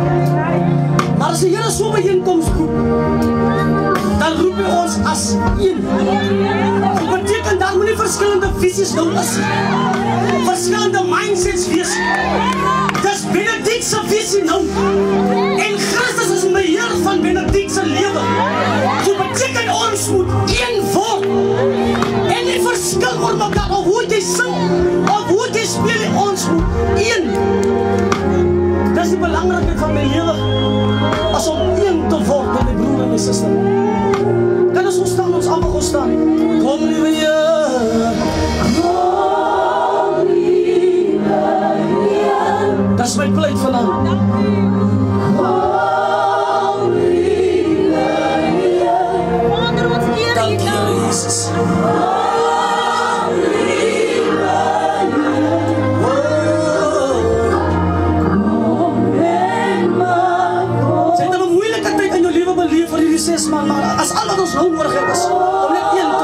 Maar as die Here so byeenkoms roep, dan roep hy ons as een. Dit beteken daar moet nie verskillende visies nou is, verskillende mindsets wees. Dis Benedict se visie nou, en Christus is beheer van Benedict se lewe. Dit beteken ons moet een word, en nie verskil oor mekaar, of hoe jy sing, of hoe jy speel, ons moet een. Dis die belangrikheid van my lewe, as om een te word met my broer en my suster. Kan ons staan, ons allemaal gaan staan. Kom liewe Heer, kom liewe Heer. Dat is my pleit vanavond. Kom liewe Heer. Dank jy, Heer Jesus. Maar as al wat ons nou nodig het is om net een